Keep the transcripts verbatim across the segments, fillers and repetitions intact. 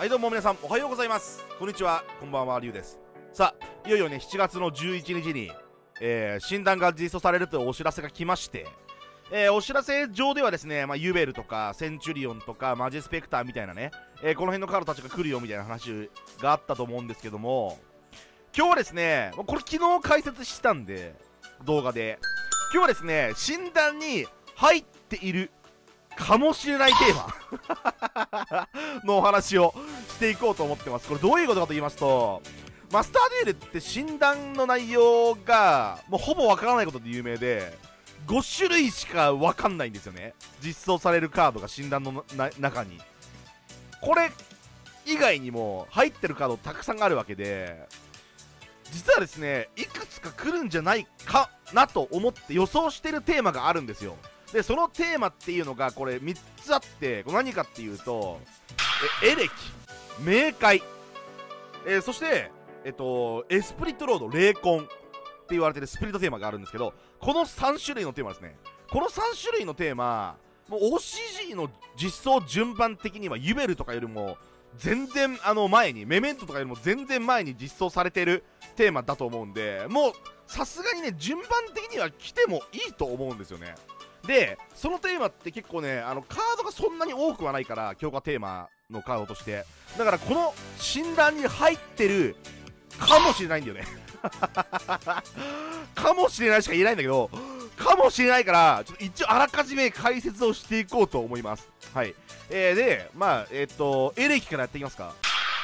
はいどうも皆さんおはようございます。こんにちは、こんばんは、りゅうです。さあ、いよいよねしちがつのじゅういちにちに、えー、診断が実装されるというお知らせが来まして、えー、お知らせ上ではですね、まあ、ユベルとかセンチュリオンとかマジェスペクターみたいなね、えー、この辺のカードたちが来るよみたいな話があったと思うんですけども、今日はですね、これ昨日解説したんで動画で、今日はですね診断に入っているかもしれないテーマのお話をしていこうと思ってます。これどういうことかと言いますと、マスターデュエルって診断の内容がもうほぼわからないことで有名で、ごしゅるいしかわかんないんですよね、実装されるカードが診断の中に。これ以外にも入ってるカードたくさんあるわけで、実はですねいくつか来るんじゃないかなと思って予想してるテーマがあるんですよ。でそのテーマっていうのがこれみっつあって、これ何かっていうと、えエレキ、冥界、えー、そしてえっとエスプリットロード、霊魂って言われてるスプリットテーマがあるんですけど、このさんしゅるいのテーマですね。このさんしゅるいのテーマ、もう オーシージー の実装順番的にはユベルとかよりも全然あの前に、メメントとかよりも全然前に実装されてるテーマだと思うんで、もうさすがにね順番的には来てもいいと思うんですよね。でそのテーマって結構ね、あのカードがそんなに多くはないから、強化テーマのカードとして、だからこの診断に入ってるかもしれないんだよねかもしれないしか言えないんだけど、かもしれないからちょっと一応あらかじめ解説をしていこうと思います。はい、えー、でまあえっとエレキからやっていきますか。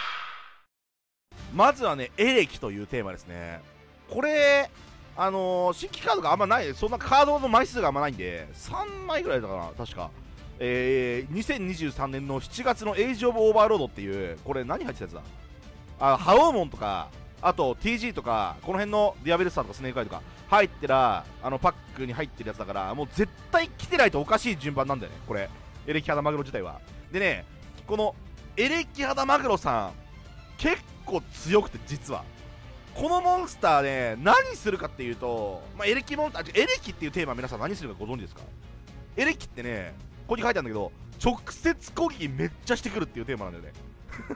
まずはねエレキというテーマですね。これあのー、新規カードがあんまない、そんなカードの枚数があんまないんでさんまいぐらいだかな確か。えー、にせんにじゅうさんねんのしちがつのエイジオブオーバーロードっていう、これ何入ってたやつだ、あハオーモンとか、あと ティージー とか、この辺のディアベルスターとかスネークアイとか入ってら、あのパックに入ってるやつだから、もう絶対来てないとおかしい順番なんだよね、これエレキ肌マグロ自体は。でね、このエレキ肌マグロさん結構強くて、実はこのモンスターで、ね、何するかっていうと、まあ、エレキモンスター、エレキっていうテーマ皆さん何するかご存知ですか？エレキってね、ここに書いてあるんだけど、直接攻撃めっちゃしてくるっていうテーマなんだよね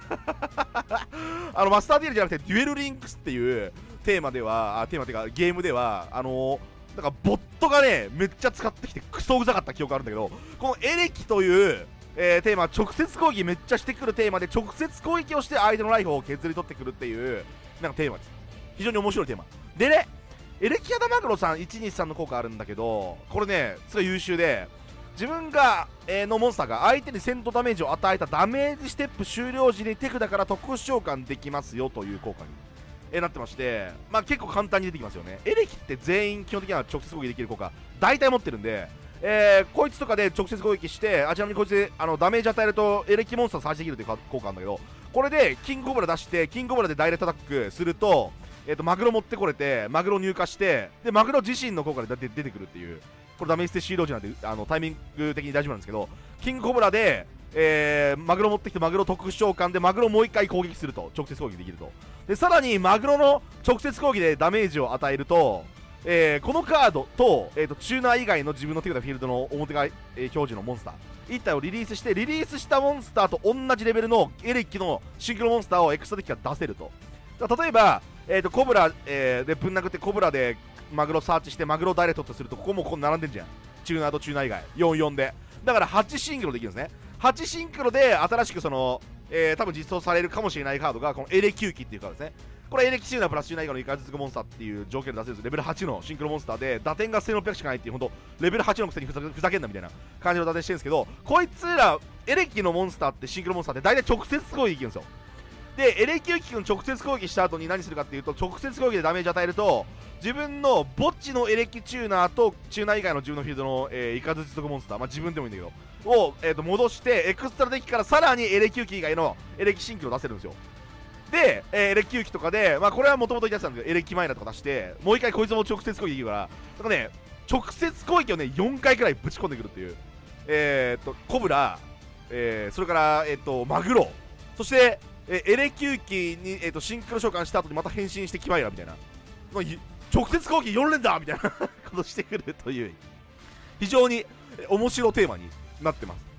あのマスターデュエルじゃなくてデュエルリンクスっていうテーマでは、あテーマっていうかゲームでは、あのー、なんかボットがねめっちゃ使ってきてクソうざかった記憶があるんだけど、このエレキという、えー、テーマは直接攻撃めっちゃしてくるテーマで、直接攻撃をして相手のライフを削り取ってくるっていうなんかテーマです。非常に面白いテーマでね、エレキ肌マグロさんいちにさんの効果あるんだけど、これねすごい優秀で、自分が、えー、のモンスターが相手に戦闘ダメージを与えたダメージステップ終了時に手札から特殊召喚できますよという効果に、えー、なってまして、まあ、結構簡単に出てきますよね。エレキって全員基本的には直接攻撃できる効果大体持ってるんで、えー、こいつとかで直接攻撃して、あちなみにこいつであのダメージ与えるとエレキモンスターサーチできるという効果なんだけど、これでキングコブラ出してキングコブラでダイレクトアタックすると、えー、とマグロ持ってこれてマグロ入荷して、でマグロ自身の効果で出てくるっていう、これダメージステ終了時なんであのタイミング的に大丈夫なんですけど、キングコブラで、えー、マグロ持ってきてマグロ特殊召喚でマグロもう一回攻撃すると、直接攻撃できると。でさらにマグロの直接攻撃でダメージを与えると、えー、このカードと、えー、とチューナー以外の自分の手札フィールドの表側、えー、表示のモンスターいったいをリリースして、リリースしたモンスターと同じレベルのエレキのシンクロモンスターをエクストラデッキから出せると。例えば、えー、とコブラ、えー、でぶん殴ってコブラでマグロサーチしてマグロダイレクトとすると、ここもここ並んでんじゃん、チューナーとチューナー以外よんよんで、だからはちシンクロできるんですね。はちシンクロで新しくその、えー、多分実装されるかもしれないカードがこのエレキューキっていうカードですね。これエレキチューナープラスチューナー以外のいっかいずつモンスターっていう条件で出せるんです。レベルはちのシンクロモンスターで打点がせんろっぴゃくしかないっていう、ほんとレベルはちのくせにふざふざけんなみたいな感じの打点してるんですけど、こいつらエレキのモンスターってシンクロモンスターって大体直接攻撃できるんですよ。でエレキューキ君直接攻撃した後に何するかっていうと、直接攻撃でダメージ与えると、自分の墓地のエレキチューナーとチューナー以外の自分のフィールドの、えー、イカズチ属モンスター、まあ、自分でもいいんだけどを、えー、と戻してエクストラデッキからさらにエレキューキ以外のエレキシンクロ出せるんですよ。で、えー、エレキューキとかで、まあ、これはもともと言ってたんだけどエレキマイナーとか出して、もう一回こいつも直接攻撃できるから、なんかね直接攻撃をねよんかいくらいぶち込んでくるっていう、えー、っとコブラ、えー、それから、えー、っとマグロ、そしてえエレキューキに、えー、とシンクロ召喚した後にまた変身してキマイラみたいな、まあ、直接攻撃よん連打みたいなことしてくるという非常に面白テーマになってます。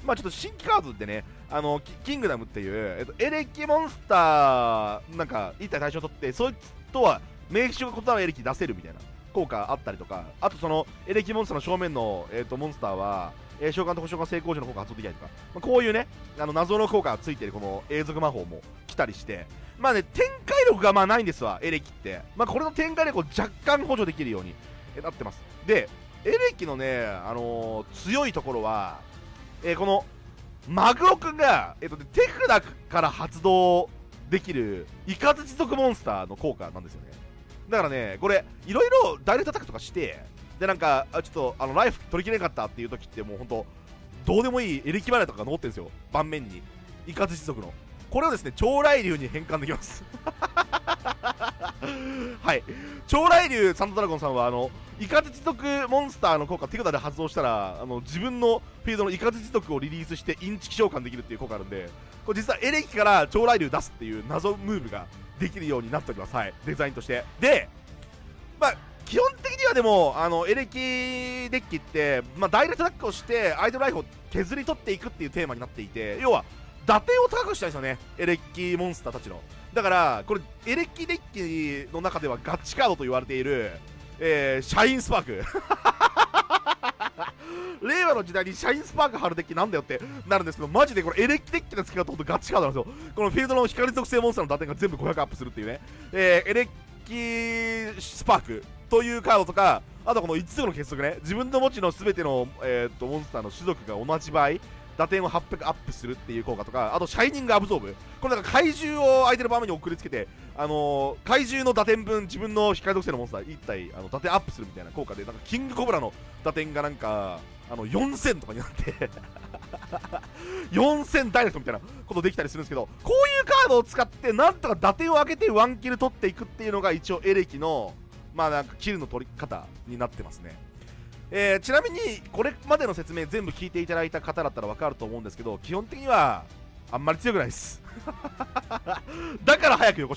まあちょっと新規カードでね、あのキキングダムっていう、えっと、エレキモンスターなんか一体対象を取って、そいつとは名称が異なるエレキ出せるみたいな効果あったりとか、あとそのエレキモンスターの正面の、えー、とモンスターは、えー、召喚と召喚成功時の効果が発動できないとか、まあ、こういうね、あの謎の効果がついてるこの永続魔法も来たりして、まあね、展開力がまあないんですわ、エレキって。まあこれの展開力を若干補助できるようになってます。で、エレキのね、あのー、強いところは、えー、このマグロくんが、えーとね、手札から発動できるイカズ持続モンスターの効果なんですよね。だからね、これいろいろダイレクトアタックとかして、でなんかあちょっとあのライフ取りきれなかったっていう時って、もうほんとどうでもいいエレキバレとかが残ってるんですよ、盤面に。イカズ持続のこれをですね、超雷竜に変換できますはい、超雷竜サンタドラゴンさんはあのイカズ持続モンスターの効果手札で発動したら、あの自分のフィールドのイカズ持続をリリースしてインチキ召喚できるっていう効果あるんで、これ実はエレキから超雷竜出すっていう謎ムーブができるようになっております。はい、デザインとして。で、まあ基本的にはでもあのエレキデッキって、まあ、ダイレクトアタックをして相手のライフを削り取っていくっていうテーマになっていて、要は打点を高くしたいんですよね、エレキモンスターたちの。だからこれエレキデッキの中ではガチカードと言われている、えー、シャインスパーク令和の時代にシャインスパーク貼るデッキなんだよってなるんですけど、マジでこれエレキデッキの使い方ほんとガチカードなんですよ。このフィールドの光属性モンスターの打点が全部ごひゃくアップするっていうね、えー、エレキスパークというカードとか、あとこのいつつの結束ね、自分の持ちの全ての、えー、とモンスターの種族が同じ場合打点をはっぴゃくアップするっていう効果とか、あとシャイニングアブゾーブ、これなんか怪獣を相手の場面に送りつけて、あのー、怪獣の打点分自分の光属性のモンスターいち体あの打点アップするみたいな効果で、なんかキングコブラの打点がなんかあのよんせんとかになってよんせんダイレクトみたいなことできたりするんですけど、こういうカードを使ってなんとか打点を上げてワンキル取っていくっていうのが一応エレキのまあなんかキルの取り方になってますね。えー、ちなみにこれまでの説明全部聞いていただいた方だったら分かると思うんですけど、基本的にはあんまり強くないですだから早くよこして。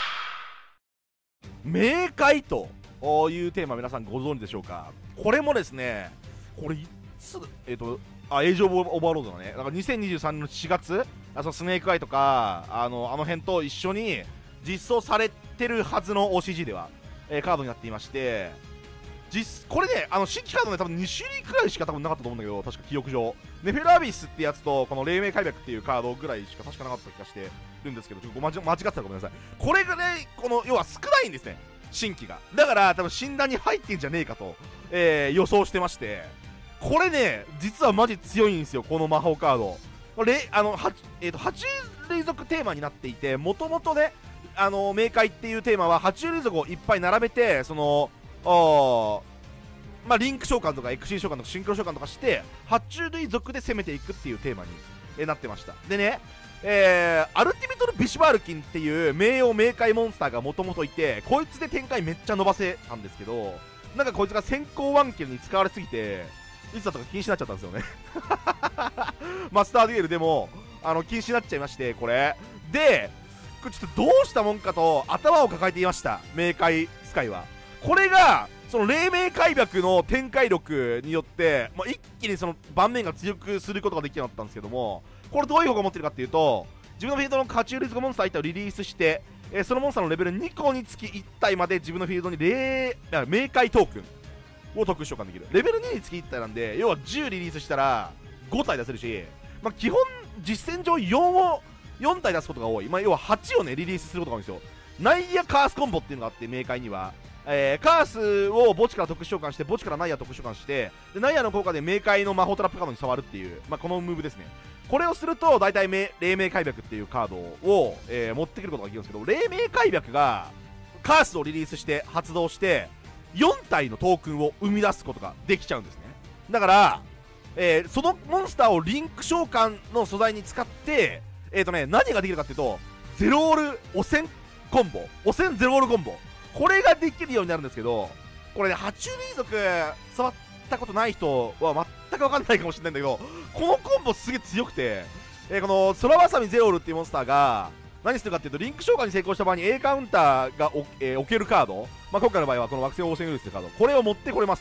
冥界というテーマ、皆さんご存知でしょうか。これもですね、これいつえっ、ー、とあエイジ・オブ・オーバーロードだね。だからにせんにじゅうさんねんのしがつ、あそのスネークアイとかあのあの辺と一緒に実装されてるはずの オーシージー では、えー、カードになっていまして、実これね、あの新規カードね、多分に種類くらいしか多分なかったと思うんだけど、確か記憶上ネフェルアビスってやつとこの黎明開闢っていうカードぐらいしか確かなかった気がしてるんですけど、ちょっと間違間違ってたらごめんなさい。これがね、この要は少ないんですね、新規が。だから多分診断に入ってんじゃねえかと、えー、予想してまして、これね実はマジ強いんですよ、この魔法カード。これあのは、えー、と爬虫類族テーマになっていて、もともとね、あの冥界っていうテーマは爬虫類族をいっぱい並べて、そのあまあ、リンク召喚とかエクシー召喚とかシンクロ召喚とかして爬虫類族で攻めていくっていうテーマに、えー、なってました。でね、えー、アルティメトル・ビシュバールキンっていう名誉冥界モンスターがもともといて、こいつで展開めっちゃ伸ばせたんですけど、なんかこいつが先行ワンキルに使われすぎていつだとか禁止になっちゃったんですよねマスターデュエルでもあの禁止になっちゃいまして、これでこれちょっとどうしたもんかと頭を抱えていました、冥界スカイは。これがその黎明開闢の展開力によって、まあ、一気にその盤面が強くすることができるようになったんですけども、これどういう効果を持ってるかっていうと、自分のフィールドの爬虫類族モンスターいち体をリリースして、えー、そのモンスターのレベルにこにつきいち体まで自分のフィールドに霊冥界トークンを特殊召喚できる。レベルににつきいち体なんで、要はじゅうリリースしたらご体出せるし、まあ、基本実戦上よんをよん体出すことが多い、まあ、要ははちをねリリースすることが多いんですよ。ナイアカースコンボっていうのがあって、冥界にはえー、カースを墓地から特殊召喚して、墓地からナイア特殊召喚して、でナイアの効果で冥界の魔法トラップカードに触るっていう、まあ、このムーブですね。これをすると大体霊明開闢っていうカードを、えー、持ってくることができるんですけど、霊明開闢がカースをリリースして発動してよん体のトークンを生み出すことができちゃうんですね。だから、えー、そのモンスターをリンク召喚の素材に使って、えーとね、何ができるかっていうと、ゼロオール汚染コンボ、汚染ゼロオールコンボ、これができるようになるんですけど、これね、爬虫類族触ったことない人は全く分かんないかもしれないんだけど、このコンボすげえ強くて、えー、この空わさびゼロールっていうモンスターが何するかっていうと、リンク召喚に成功した場合に A カウンターがお、えー、置けるカード、まあ、今回の場合はこの惑星汚染ウイルスってカード、これを持ってこれますと。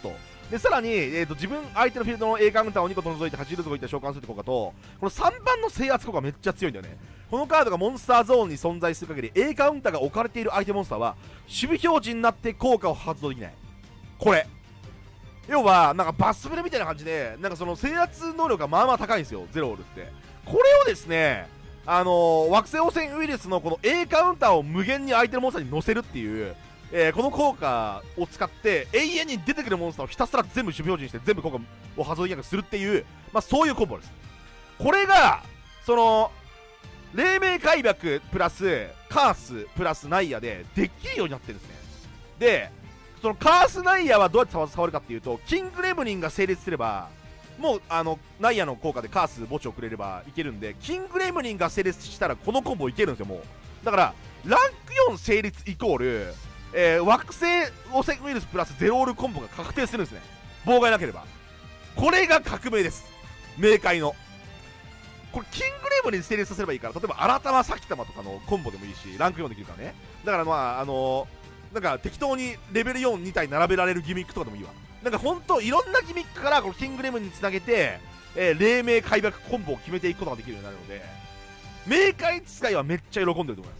でさらに、えー、と自分相手のフィールドの A カウンターをにこ除いてはちルートをいって召喚するって効果と、このさんばんの制圧効果めっちゃ強いんだよね。このカードがモンスターゾーンに存在する限り A カウンターが置かれている相手モンスターは守備表示になって効果を発動できない。これ要はなんかバスブレみたいな感じで、なんかその制圧能力がまあまあ高いんですよ、ゼロオールって。これをですね、あのー、惑星汚染ウイルスのこの A カウンターを無限に相手のモンスターに乗せるっていう、えー、この効果を使って永遠に出てくるモンスターをひたすら全部守備表示にして全部効果を発動できなくするっていう、まあ、そういうコンボです。これがその黎明開闢プラスカースプラスナイアでできるようになってるんですね。でそのカースナイアはどうやって触るかっていうと、キングレムリンが成立すればもうあのナイアの効果でカース墓地をくれればいけるんで、キングレムリンが成立したらこのコンボいけるんですよ。もうだからランクよん成立イコール、えー、惑星汚染ウイルスプラスゼロオールコンボが確定するんですね、妨害なければ。これが革命です、冥界の。これキングレムリン成立させればいいから、例えば新玉先玉とかのコンボでもいいし、ランクよんできるからね。だからまああのー、なんか適当にレベルよんに体並べられるギミックとかでもいいわ。なんかほんといろんなギミックからこのキングレムにつなげて、えー、黎明開闢コンボを決めていくことができるようになるので、冥界使いはめっちゃ喜んでると思います。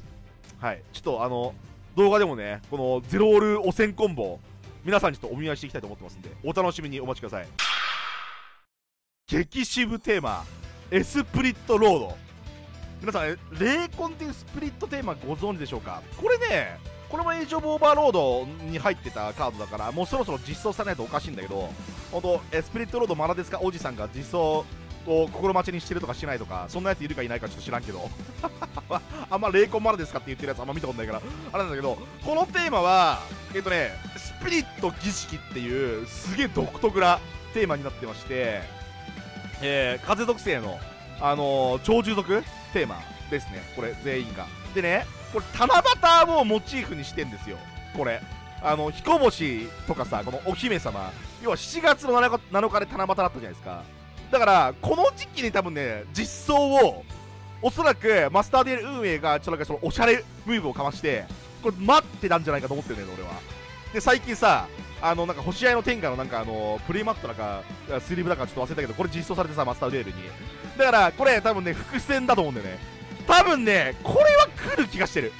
はい、ちょっとあの動画でもね、このゼロオール汚染コンボ皆さんにちょっとお見舞いしていきたいと思ってますんで、お楽しみにお待ちください。激渋テーマエスプリットロード。皆さん霊魂っていうスプリットテーマご存知でしょうか。これね、これもエイジオブオーバーロードに入ってたカードだからもうそろそろ実装されないとおかしいんだけど、本当エスプリットロードまだですかおじさんが実装を心待ちにしてるとかしないとか、そんなやついるかいないかちょっと知らんけどあんま霊魂まだですかって言ってるやつあんま見たことないからあれなんだけど、このテーマはえっとねスピリット儀式っていうすげえ独特なテーマになってまして、えー、風属性のあのー、超従属テーマですね、これ全員が。でね、これ七夕をモチーフにしてんですよ。これあの彦星とかさ、このお姫様、要はしちがつのなのかで七夕だったじゃないですか。だからこの時期に多分ね実装をおそらくマスターデール運営がちょっとなんかそのおしゃれムーブをかまして、これ待ってたんじゃないかと思ってるんだよね俺は。で最近さ、あのなんか星合いの天下のなんかあのプレイマットだかスリーブだかちょっと忘れたけど、これ実装されてさマスターデールに。だからこれ多分ね伏線だと思うんだよね。多分ねこれは来る気がしてる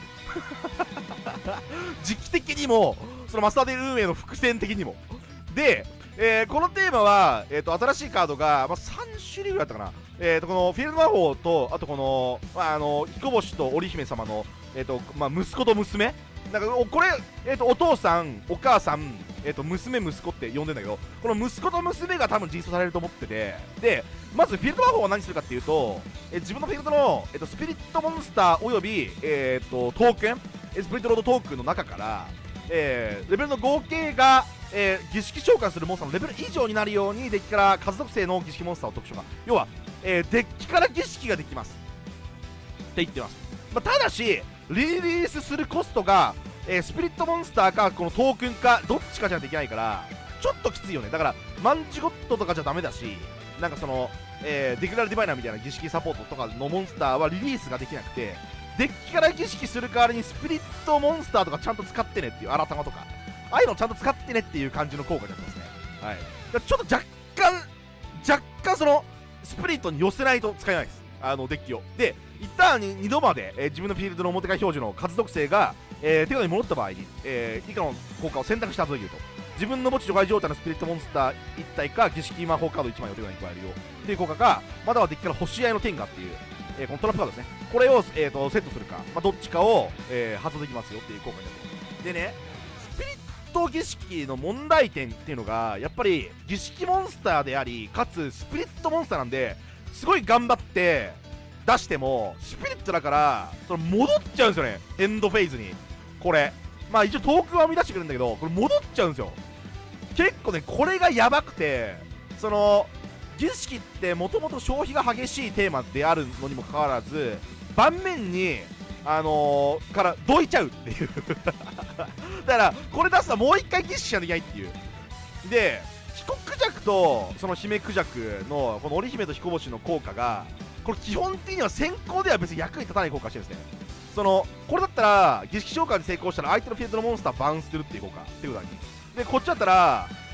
時期的にもそのマスターデール運営の伏線的にも。で、えー、このテーマは、えー、と新しいカードが、まあ、さん種類ぐらいだったかな。えー、とこのフィールド魔法と、あとこの、まあ、あの彦星と織姫様の、えーとまあ、息子と娘なんかこれ、えー、とお父さんお母さん、えー、と娘息子って呼んでんだけど、この息子と娘が多分実装されると思ってて、でまずフィールド魔法は何するかっていうと、えー、自分のフィールドの、えー、とスピリットモンスターおよび、えー、とトークンスプリットロードトークンの中から、えー、レベルの合計が、えー、儀式召喚するモンスターのレベル以上になるようにデッキから数属性の儀式モンスターを特殊化、要は、えー、デッキから儀式ができますって言ってます。まあ、ただしリリースするコストが、えー、スピリットモンスターかこのトークンかどっちかじゃできないからちょっときついよね。だからマンジゴットとかじゃダメだし、なんかその、えー、デクラルディバイナーみたいな儀式サポートとかのモンスターはリリースができなくて、デッキから儀式する代わりにスピリットモンスターとかちゃんと使ってねっていう、新玉とかああいうのちゃんと使ってねっていう感じの効果になってますね。はい、だからちょっと若干若干そのスプリットに寄せないと使えないです、あのデッキを。で一旦ににどまで、えー、自分のフィールドの表側表示の数属性が、えー、手札に戻った場合に、えー、以下の効果を選択して発動できると、自分の墓地除外状態のスピリットモンスターいち体か儀式魔法カードいちまいを手札に加えるよっていう効果か、またはデッキから星合いの天下っていう、えー、このトラップカードですね、これを、えー、とセットするか、まあ、どっちかを、えー、発動できますよっていう効果になってます。でね、スピリット儀式の問題点っていうのがやっぱり儀式モンスターであり、かつスピリットモンスターなんですごい頑張って出してもスピリットだからその戻っちゃうんですよね、エンドフェイズに。これまあ一応トークンは生み出してくるんだけど、これ戻っちゃうんですよ。結構ねこれがやばくて、その儀式ってもともと消費が激しいテーマであるのにもかかわらず、盤面にあのー、からどいちゃうっていうだからこれ出すのはもう一回儀式しなきゃいけないっていう。で彦クジャクとその姫クジャクのこの織姫と彦星の効果がこれ基本的には先行では別に役に立たない効果してるんですね。そのこれだったら儀式召喚に成功したら相手のフィールドのモンスターバウンスするっていう効果っていうことに。でこっちだったら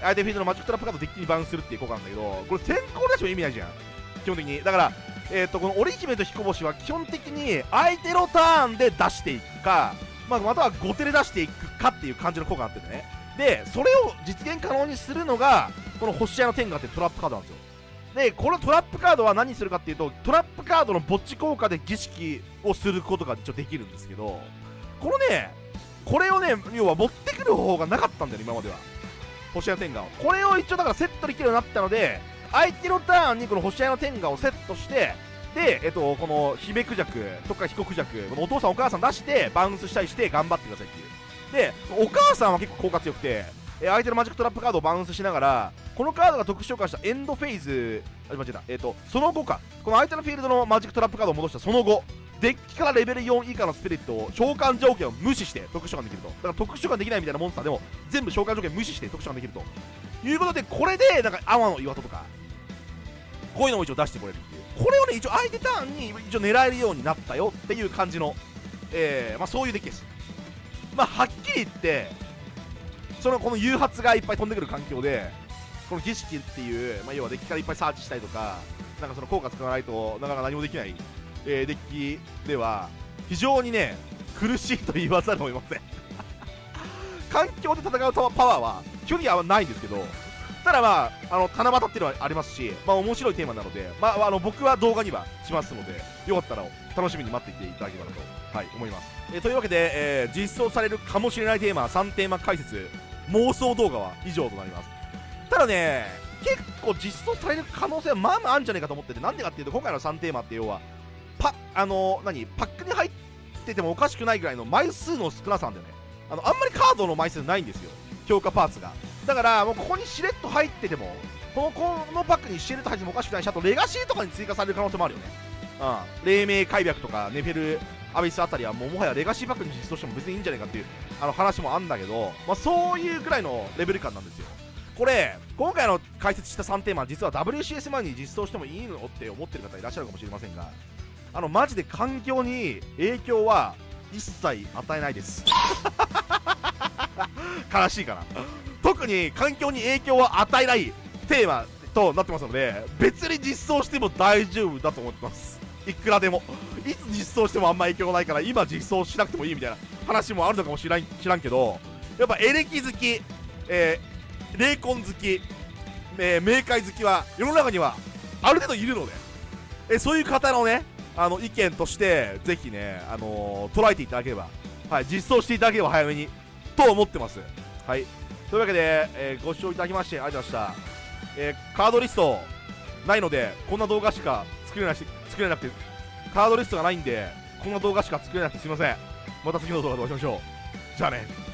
相手フィールドのマジックトラップカードをデッキにバウンスするっていう効果なんだけど、これ先行出しても意味ないじゃん基本的に。だからえっとこの織姫と彦星は基本的に相手のターンで出していくか、まあ、または後手で出していくかっていう感じの効果になってるんだね。でそれを実現可能にするのがこの星屋の天下ってトラップカードなんですよ。でこのトラップカードは何するかっていうと、トラップカードの墓地効果で儀式をすることが一応できるんですけど、このねこれをね要は持ってくる方法がなかったんだよね今までは、星屋の天下を。これを一応だからセットできるようになったので、相手のターンにこの星屋の天下をセットして、で、えっと、この姫クジャクとか彦クジャク、このお父さんお母さん出してバウンスしたりして頑張ってくださいっていう。でお母さんは結構効果強くて、え相手のマジックトラップカードをバウンスしながら、このカードが特殊召喚したエンドフェイズ、あ間違えた、えっとその後か、この相手のフィールドのマジックトラップカードを戻したその後、デッキからレベルよん以下のスピリットを召喚条件を無視して特殊召喚できると。だから特殊召喚できないみたいなモンスターでも全部召喚条件無視して特殊召喚できるということで、これでなんか天の岩戸とかこういうのを一応出してこれるっていう、これをね一応相手ターンに一応狙えるようになったよっていう感じの、えーまあ、そういうデッキです。まあはっきり言ってそのこの誘発がいっぱい飛んでくる環境で、この儀式っていう、まあ、要はデッキからいっぱいサーチしたりとか、なんかその効果使わないとなかなか何もできない、えー、デッキでは非常にね苦しいと言わざるを得ません環境で戦うパワーは基本的にはないんですけど、ただまああの七夕っていうのはありますし、まあ面白いテーマなので、まあ、あの僕は動画にはしますので、よかったら楽しみに待っていていただければなと、はい、思います。えー、というわけで、えー、実装されるかもしれないテーマさんテーマ解説妄想動画は以上となります。ただね結構実装される可能性はまあまああるんじゃないかと思ってて、なんでかっていうと今回のさんテーマって要はパあのー、何パックに入っててもおかしくないぐらいの枚数の少なさなんだよね。あのあんまりカードの枚数ないんですよ、強化パーツが。だからもうここにしれっと入ってても、このこのパックにしれっと入っててもおかしくないし、あとレガシーとかに追加される可能性もあるよね。うん、黎明開闢とかネフェルアビスあたりはもうもはやレガシーパックに実装しても別にいいんじゃないかっていうあの話もあるんだけど、まあ、そういうぐらいのレベル感なんですよ。これ今回の解説したさんテーマ実は ダブリューシーエス 前に実装してもいいのって思ってる方いらっしゃるかもしれませんが、あのマジで環境に影響は一切与えないです悲しいかな特に環境に影響は与えないテーマとなってますので、別に実装しても大丈夫だと思ってます。いくらでもいつ実装してもあんま影響ないから今実装しなくてもいいみたいな話もあるのかもしれん知らんけど、やっぱエレキ好き、えー、霊魂好き、えー、冥界好きは世の中にはある程度いるので、えー、そういう方のねあの意見としてぜひね、あのー、捉えていただければ、はい、実装していただければ早めにと思ってます。はい、というわけで、えー、ご視聴いただきましてありがとうございました。えー、カードリストないのでこんな動画しか作れなし作れなくて、カードリストがないんでこんな動画しか作れなくてすいません。また次の動画でお会いしましょう。じゃあね。